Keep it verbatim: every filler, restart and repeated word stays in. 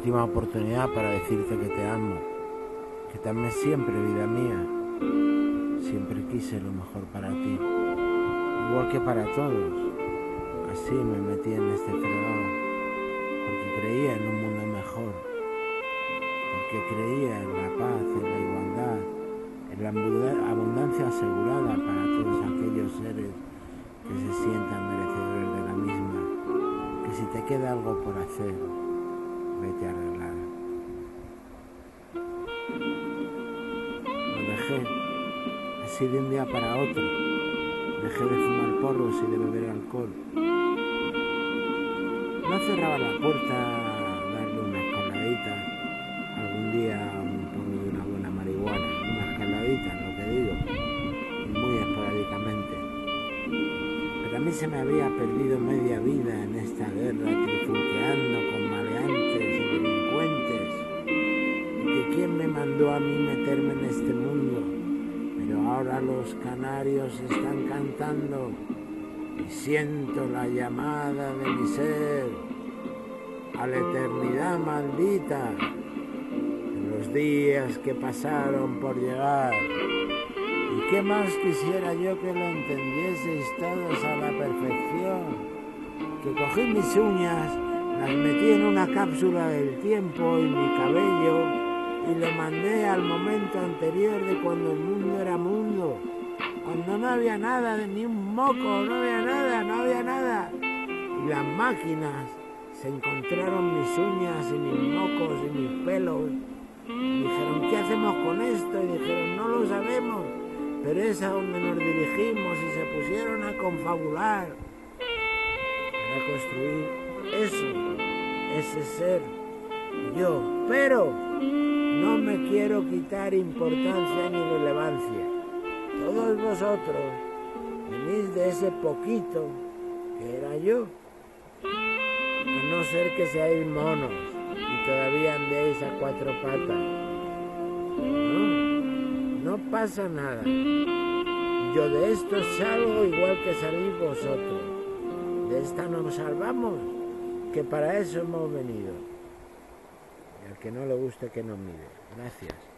última oportunidad para decirte que te amo, que te amé siempre, vida mía. Siempre quise lo mejor para ti, igual que para todos. Así me metí en este fregado, porque creía en un mundo mejor, porque creía en la paz, en la igualdad, en la abundancia asegurada para todos aquellos seres que se sientan merecedores de la misma. Que si te queda algo por hacer, vete a arreglar. Lo dejé, así de un día para otro. Dejé de fumar porros y de beber alcohol. No cerraba la puerta a darle una escaladita algún día a un porro de una buena marihuana, una escaladita, lo que digo, y muy esporádicamente. Pero a mí se me había perdido media vida en esta guerra, trifulqueando con maleantes y delincuentes. Y que quién me mandó a mí meterme en este mundo. Pero ahora los canarios están cantando y siento la llamada de mi ser a la eternidad maldita de los días que pasaron por llegar. Y qué más quisiera yo que lo entendieseis todos a la perfección, que cogí mis uñas, las metí en una cápsula del tiempo y mi cabello y lo mandé al momento anterior de cuando el mundo era mundo, cuando no había nada, de ni un moco, no había nada, no había nada. Y las máquinas se encontraron mis uñas y mis mocos y mis pelos. Y dijeron, ¿qué hacemos con esto? Y dijeron, no lo sabemos, pero es a donde nos dirigimos. Y se pusieron a confabular para construir eso, ese ser, yo. Pero no me quiero quitar importancia ni relevancia. Todos vosotros venís de ese poquito que era yo. A no ser que seáis monos y todavía andéis a cuatro patas. No, no pasa nada. Yo de esto salgo igual que salís vosotros. De esta nos salvamos, que para eso hemos venido. Y al que no le guste que nos mire. Gracias.